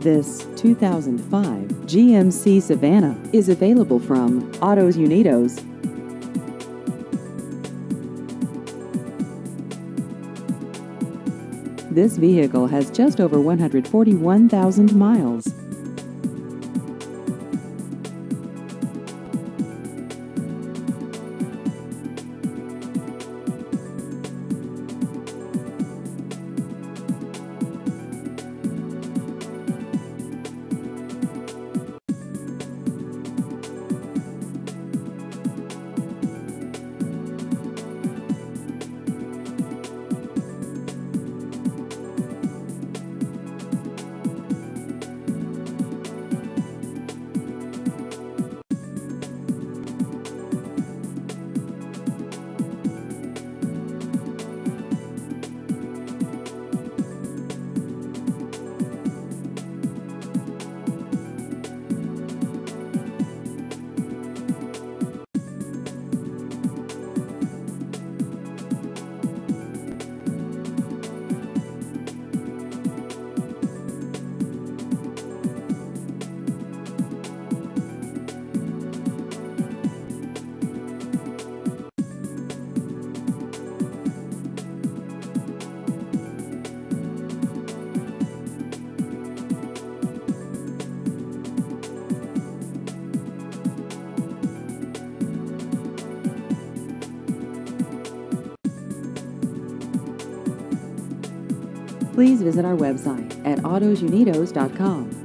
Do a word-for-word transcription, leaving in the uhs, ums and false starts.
This two thousand five G M C Savana is available from Autos Unidos. This vehicle has just over one hundred forty-one thousand miles. Please visit our website at autos unidos dot com.